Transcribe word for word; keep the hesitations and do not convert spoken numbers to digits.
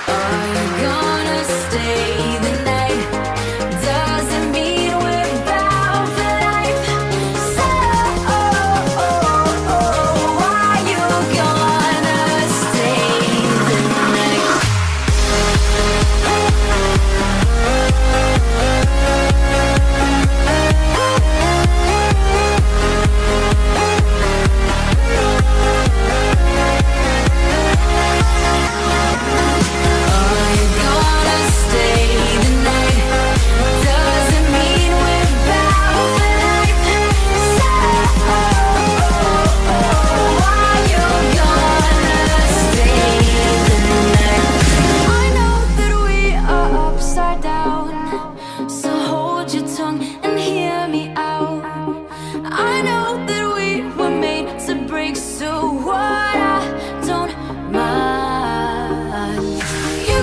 Are you gonna stay the night? Doesn't mean we're bound for life. So, are you gonna stay the night? Are you gonna stay the night? Doesn't mean we're bound for life. So, are you gonna stay the night? I know that we are upside down, so hold your tongue and hear me out. I know that we were made to break, so what? I don't mind. You